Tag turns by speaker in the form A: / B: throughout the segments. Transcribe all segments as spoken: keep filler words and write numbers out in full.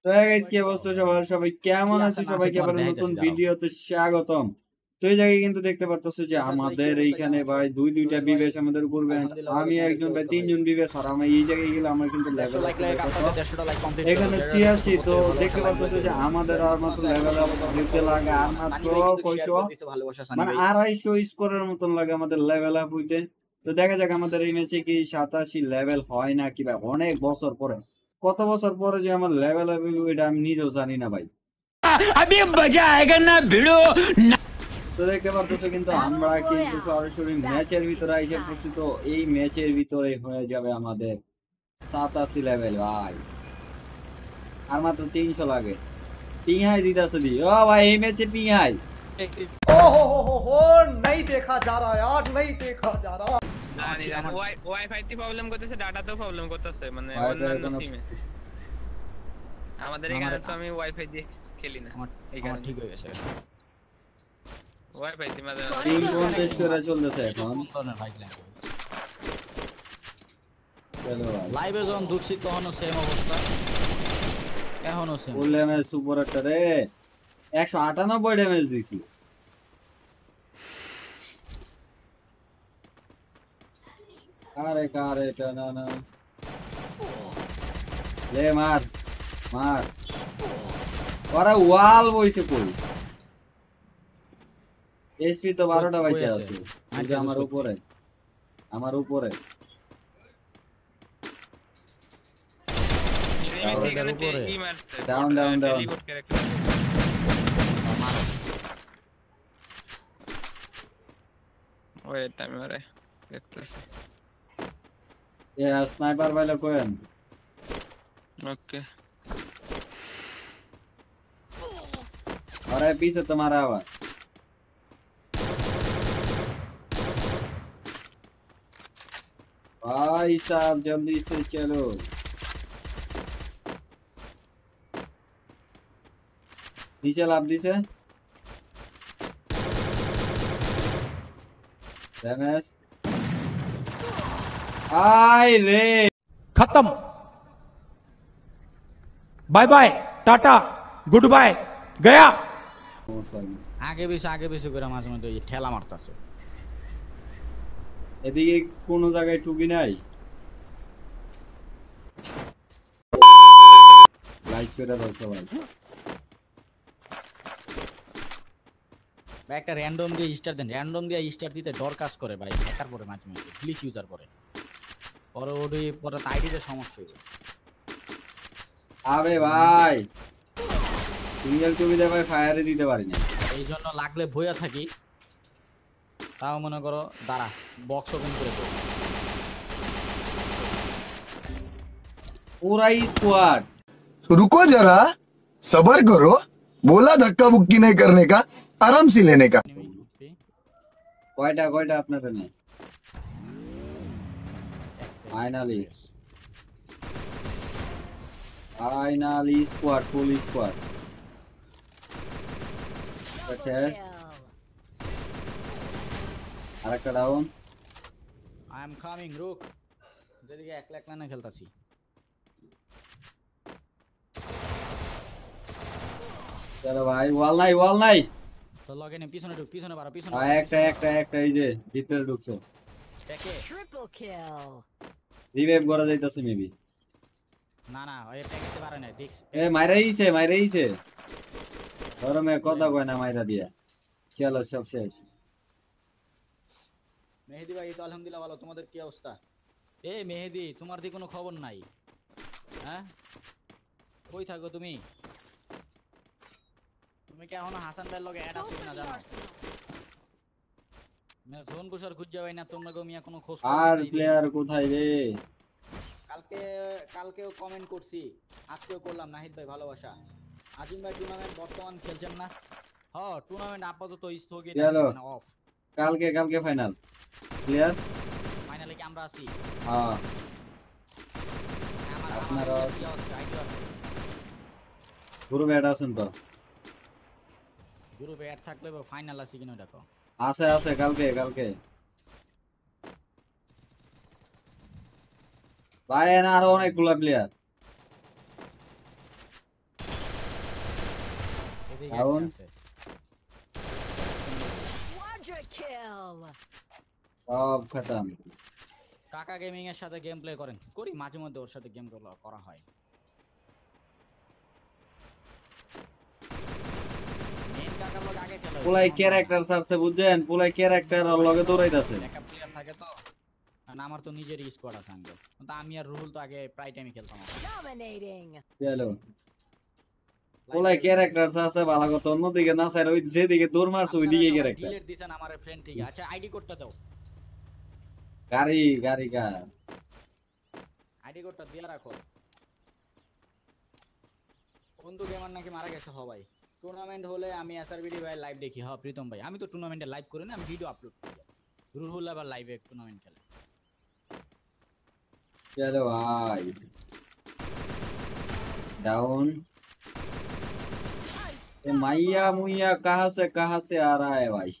A: তো গাইস কি অবস্থা সবার, সবাই কেমন আছো? সবাইকে আবার নতুন ভিডিওতে স্বাগতম। তো এই জায়গায় কিন্তু দেখতে পারতেছো যে আমাদের এইখানে ভাই দুই দুইটা বিবেশ আমাদের উপর ব্যান্ড, আমি একজন ভাই তিনজন বিবেশ, আর আমি এই জায়গায় গেলে আমার কিন্তু লেভেল আছে এখানে ছিয়াশি। তো দেখতে পারতেছো যে আমাদের আর মাত্র লেভেল দিতে লাগে আর মাত্র কয়শো, মানে আড়াইশো স্কোরের মতন লাগে আমাদের লেভেল আপ হইতে। তো দেখা যাক আমাদের এই ম্যাচে কি সাতাশি লেভেল হয় না কি ভাই, অনেক বছর পরে, কত বছর পরে যে আমার লেভেল হবে এটা আমি নিজেও জানি না ভাই।
B: अभी मजा आएगा ना भिड़ो।
A: তো দেখতে পারতেছো কিন্তু আমরা কিন্তু সরাসরি ম্যাচের ভিতরে আইসা পড়ছি। তো এই ম্যাচের ভিতরে হয়ে যাবে আমাদের সাতাশি লেভেল ভাই, আর মাত্র তিনশো লাগে। পিংহাই দিতেছে দি ও ভাই, এই ম্যাচে পিংহাই।
C: ओ हो हो हो हो नहीं देखा जा रहा यार, नहीं देखा जा रहा।
D: জানি জানি ওয়াই ওয়াইফাই তে প্রবলেম করতেছে, ডাটাতেও প্রবলেম করতেছে, মানে অন্যান্য সিমে। আমাদের এখানে তো আমি ওয়াইফাই দিয়ে খেলি না, এখানে
B: ঠিক হয়ে গেছে।
D: ওয়াইফাই তে মাঝে
A: তিন পঞ্চাশ করে চলতেছে এখন। চলো ভাই,
B: লাইভে যখন ঢুকছি তখনও সেম অবস্থা, এখনো সেম।
A: ফুল ড্যামেজ সুপার একটা রে, একশো আটানব্বই ড্যামেজ দিছি। আরে কারে এটা না না, লে মার মার, ওরা ওয়াল বইছে কই। এসপি তো বারোটা বাইচে আছে আমার উপরে, আমার উপরে।
D: এখানে ই মারছে,
A: down down down.
D: Teleport character ওই টাইমারে দেখতেছি।
A: এ স্নাইপার বাইলে কোয়েন।
D: ওকে
A: अरे पीछे तुम्हारा आवाज। भाई साहब जल्दी से चलो, नीचे लाभ दी से डैमेज। आई रे
E: खत्म, bye bye tata good bye गया।
B: আগে বেশি আগে বেশি করে মাঝে মধ্যে ঠেলা মারতাছে।
A: এদিকে কোন জায়গায় টুকি নাই, লাইক করে দাও সবাই।
B: ভাই একটা র্যান্ডম দিয়ে স্টার দেন, র্যান্ডম দিয়ে স্টার দিতে ডর কাজ করে ভাই, হ্যাকার পরে মাঝে মধ্যে গ্লিচ ইউজার করে পরে ওই পরে আইডিতে সমস্যা হয়ে যায়।
A: আবে ভাই সিঙ্গেল টুকি দে ভাই, ফায়ারে দিতে পারি না,
B: এই জন্য লাগলে ভইয়া থাকি। তাও মনে করো দাঁড়া বক্স ওপেন করে দেবো।
A: पूरा ही स्क्वाड।
F: रुको जरा सबर करो, बोला धक्का बुक्की नहीं करने का, आराम से लेने का।
A: কয়টা কয়টা আপনাদের নেই? Finally finally squad, full squad. আরেকটা ডাউন।
B: আই এম কামিং রুক, যেদিকে একলা একলা না খেলতাছি।
A: চলো ভাই, ওয়াল নাই ওয়াল নাই।
B: তো লগে নে, পিছনে ঢুক, পিছনে বাড়া, পিছনে।
A: আ একটা একটা একটা এই যে ভিতরে ঢুকছে।
B: দেখে
G: ট্রিপল কিল।
A: রিভাইভ করা যাইতাছে মেবি।
B: না না ওই প্যাকেটে পারে না, দেখ
A: এ মাইরাইছে মাইরাইছে, গরমে কথা কয় না মাইরা দিয়া। চলো সব শেষ।
B: মেহেদি ভাই তো আলহামদুলিল্লাহ ভালো, তোমাদের কি অবস্থা? এ মেহেদি তোমার দি কোনো খবর নাই, হ্যাঁ কই থাকো তুমি? তুমি কি এখনো হাসান ভাইয়ের লগে অ্যাড আছো কিনা জানো? মে জোন বুশার খুঁজ যাওয়াই না তোমরা গো মিয়া, কোনো খোঁজ
A: আর প্লেয়ার কোথায় রে?
B: কালকে কালকেও কমেন্ট করছি, আজকেও করলাম। নাহিদ ভাই ভালোবাসা, আজিম ভাই টুর্নামেন্ট বর্তমান খেলছেন না? হ্যাঁ টুর্নামেন্ট আপাতত স্থগিত আছে, অফ।
A: কালকে কালকে ফাইনাল প্লেয়ার
B: ফাইনালে কি আমরা আছি?
A: হ্যাঁ
B: আমার
A: আপনারা
B: আইডিয়া
A: গ্রুপে অ্যাড আছেন তো?
B: গ্রুপে অ্যাড থাকলে ফাইনাল আছে কিনা দেখো।
A: আছে আছে, কালকে কালকে ভাই, না আরো অনেকগুলা প্লেয়ার।
B: এদিকে
A: ডাউন
B: আছে
G: Quadra kill.
A: সব খতম।
B: কাকা গেমিং এর সাথে গেম প্লে করেন? করি মাঝে মধ্যে, ওর সাথে গেম করা হয়। মেন কাকার লগে আগে খেলা
A: পুলাই ক্যারেক্টার সারছে বুঝছেন, পুলাই ক্যারেক্টার আর লগে দৌড়াইতাছে।
B: ব্যাকআপ প্লেয়ার থাকে তো, কারণ আমার তো নিজের স্কোয়াড আছে আঙ্গো, কিন্তু আমি আর রুহুল তো আগে প্রায় টাইমই খেলতাম।
G: Dominating.
A: চলো পুলাই ক্যারেক্টার সারছে ভালো কথা, অন্যদিকে না স্যার ওই যেদিকে দৌড় মারছে ওইদিকে ক্যারেক্টার।
B: ডিলিট দিছেন আমার ফ্রেন্ড থেকে। আচ্ছা আইডি কোডটা দাও।
A: গাড়ি গাড়ি কার
B: আইডি কোডটা দিয়া রাখো। বন্ধু গেমার নাকি মারা গেছে সবাই। টুর্নামেন্ট হলে আমি এসআরবিডি ভাই লাইভ দেখি। হ্যাঁ প্রীতম ভাই, আমি তো টুর্নামেন্টে লাইভ করি না, আমি ভিডিও আপলোড করি। রুহুল আবার লাইভে টুর্নামেন্ট খেলে।
A: चलो भाई डाउन। ये मैया मुइया कहाँ से कहाँ से आ रहा है भाई?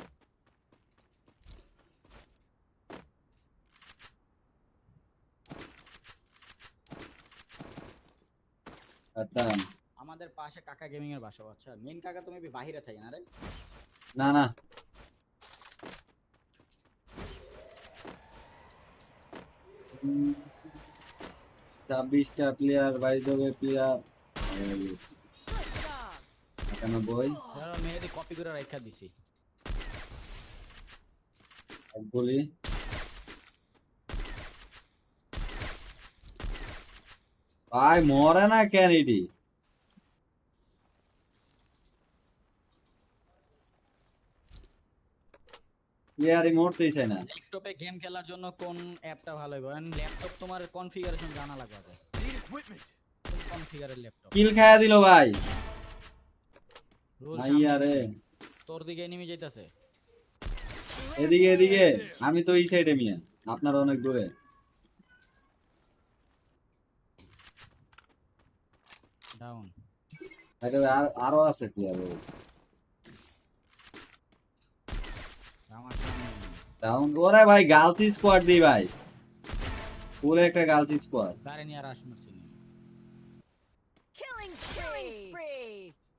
A: खत्म।
B: আমাদের পাশে কাকা গেমিং এর বাসা। আচ্ছা মেন কাকা তুমি বাইরে থাকে না রে?
A: না না ছাব্বিশটা প্লেয়ার বাইশ প্লেয়ার একানব্বই
B: মেহেদি কপি করে রাখা দিছি।
A: বলি ভাই মরে না কেন এটি? প্লেয়ারই মরতেই চায় না।
B: ল্যাপটপে গেম খেলার জন্য কোন অ্যাপটা ভালো হবে? এন্ড ল্যাপটপ তোমার কনফিগারেশন জানা লাগবে। কোন কনফিগারের ল্যাপটপ?
A: কিল খায়া দিল ভাই। মাইয়া রে
B: তোর দিকে এনিমি যাইতাছে।
A: এদিকে এদিকে, আমি তো এই সাইডে মিয়া, আপনার অনেক দূরে।
B: ডাউন
A: আরে আর আরো আছে প্লেয়ার।
B: আমার সামনে
A: ডাউন। ওরে ভাই গার্লস স্কোয়াড দি ভাই, পুরো একটা গার্লস স্কোয়াড।
B: তারে নিয়ে রাশ মারছি।
G: Killing spree.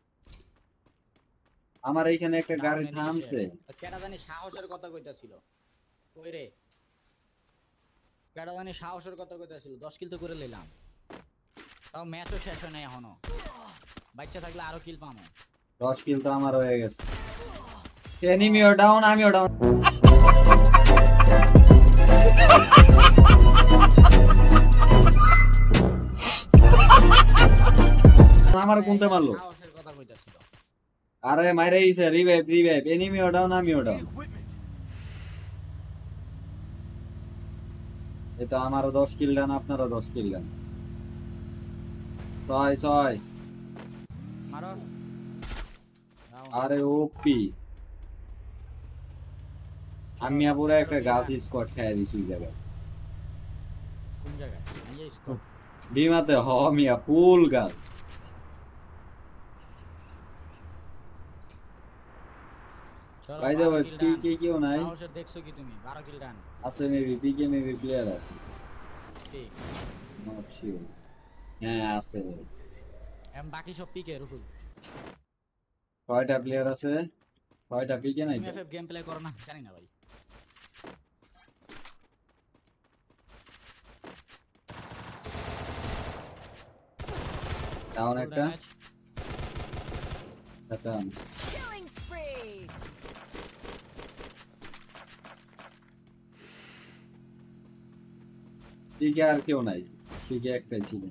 A: আমার এইখানে একটা গাড়ি থামছে।
B: কেডা জানি সাহসের কথা কইতাছিল। কই রে? কেডা জানি সাহসের কথা কইতাছিল। দশ কিল তো করে লইলাম, তাও ম্যাচও শেষ হয় নাই এখনো। বাচ্চা থাকলে আরো কিল পামো।
A: দশ কিল তো আমার হয়ে গেছে। এনিমিও ডাউন, আমিও ডাউন। আমার কোনতে মারলো?
B: সাহসের কথা কইতাছিল।
A: আরে মাইরে ইসে রিভাইভ রিভাইভ। এনিমিও ডাউন, আমিও ডাউন। এটা আমারও দশ কিল ডান, আপনারও দশ কিল ডান। ছয় ছয়।
B: মারো।
A: আরে ওপি, আমি পুরো একটা গাছ স্কোয়াড খেয়ে দিছি ওই জায়গায়।
B: কোন জায়গায়? এই যে স্কোপ।
A: বিমাতে হ মিয়া ফুল গাছ। ভাই দাও কি কি কেউ নাই?
B: সাহসের দেখছো কি তুমি? বারো কিল ডান
A: আছে মেবি পিকে মেবি প্লেয়ার আছে।
B: ঠিক
A: নট শিওর। হ্যাঁ আছে।
B: এম বাকি সব পিকে রুহুল।
A: কয়টা প্লেয়ার আছে? কয়টা পিকে নাই?
B: তুমি এফএফ গেম প্লে করো না জানি না ভাই।
A: ডাউন একটা। খতম।
G: Killing spree.
A: পিকে আর কেউ নাই, পিকে একটাই ছিল।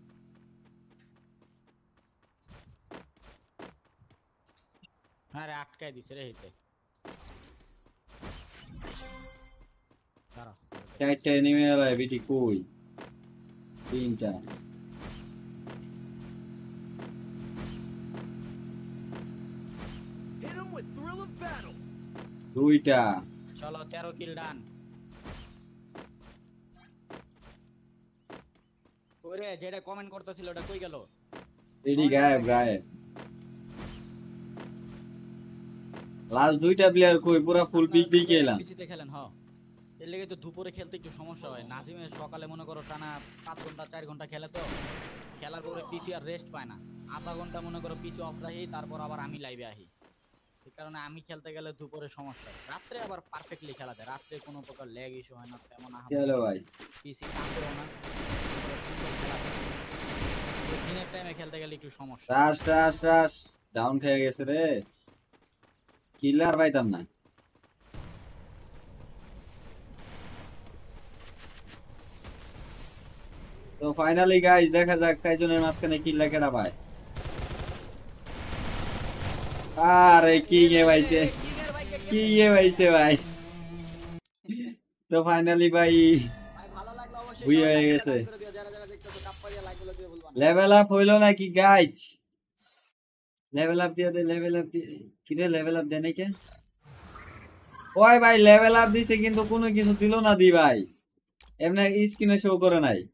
B: আরে আটকাই দিছে রে হেতে। দাঁড়া
A: চারটা এনিমি আলাই বিটি কই? তিনটা। দুইটা।
B: চলো তেরো কিল ডান। ওরে যেটা কমেন্ট করতেছিল ওটা কই গেল?
A: এডি গায়েব গায়েব। লাস্ট দুইটা প্লেয়ার কই? পুরো ফুল পিক দিয়ে এলাম।
B: পিসিতে খেলেন। হ এর লেগে তো দুপুরে খেলতে একটু সমস্যা হয়। নাজিমের সকালে মনে করো টানা পাঁচ ঘন্টা চার ঘন্টা খেলে, তো খেলার পরে পিসি আর রেস্ট পায় না, আধা ঘন্টা মনে করো পিসি অফ রাখি, তারপর আবার আমি লাইভে আসি। এই কারণে আমি খেলতে গেলে দুপুরে সমস্যা হয়। রাত্রে আবার পারফেক্টলি খেলা যায়, রাত্রে কোনো প্রকার ল্যাগ ইস্যু হয় না তেমন।
A: চলো ভাই
B: পিসি কাঁপেও না, সুন্দর খেলা যায়। দিনের টাইমে খেলতে গেলে একটু সমস্যা।
A: রাশ রাশ রাশ ডাউন খেয়ে গেছে রে, কিলার পাইতাম না। তো ফাইনালি গাইস দেখা যাক চারজনের মাঝখানে কিল্লা কেডা পায়। আরে কি গে ভাইছে, কি গে ভাইছে ভাই। তো ফাইনালি ভাই
B: ভাই ভালো লাগলো অবশ্যই,
A: বুই
B: সবাই
A: হয়ে
B: like
A: গেছে।
B: করে দিও, যারা যারা দেখতেছো কাপ্পাইয়া লাইক গুলো দিয়ে বলবা না।
A: লেভেল আপ হইলো নাকি গাইস? লেভেল আপ দিয়ে দে, লেভেল আপ দিয়ে কি রে, লেভেল আপ দেয় নাকি? ওই ভাই লেভেল আপ দিছে কিন্তু কোনো কিছু দিল না দি ভাই, এমনি স্ক্রিনে শো করে নাই।